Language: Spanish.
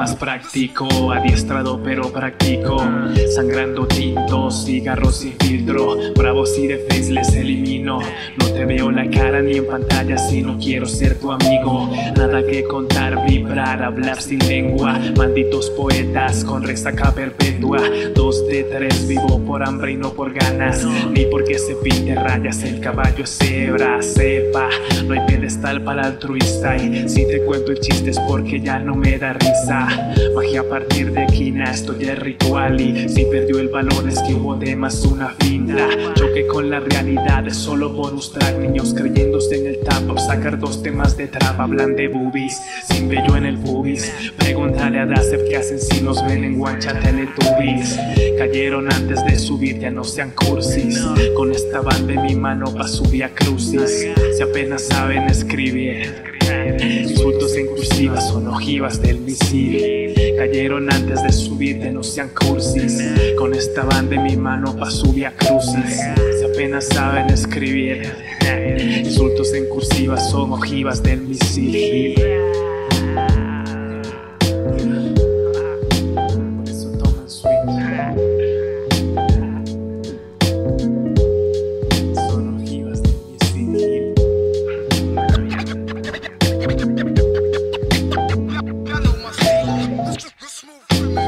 más práctico, adiestrado pero práctico, sangrando tintos, cigarros sin filtro, bravos y de face les elimino. No te veo la cara ni en pantalla si no quiero ser tu amigo. Nada que contar, vibrar, hablar sin lengua. Malditos poetas con resaca perpetua. 2 de 3, vivo por hambre y no por ganas, ni porque se pinte rayas el caballo es cebra. Sepa, no hay pedestal para el altruista, y si te cuento el chiste es porque ya no me da risa. Magia a partir de quina, esto ya es ritual, y si perdió el valor es que hubo de más una finta. Choque con la realidad es solo bonus track. Niños creyéndose en el tap, sacar 2 temas de trap. Hablan de boobies, sin vello en el pubis. Pregúntale a Dacev qué hacen si nos ven en guancha Teletubbies. Cayeron antes de subir, ya no sean cursis. Con esta banda en mi mano pa' subir a crucis. Si apenas saben escribir, insultos en cursiva son ojivas del misil. Cayeron antes de subir, ya no sean cursis. Con esta banda en mi mano pa' subir a crucis. Si apenas saben escribir, insultos en cursiva son ojivas del misil. Por eso toman swing. Son ojivas del misil. I know my style. Smooth criminal.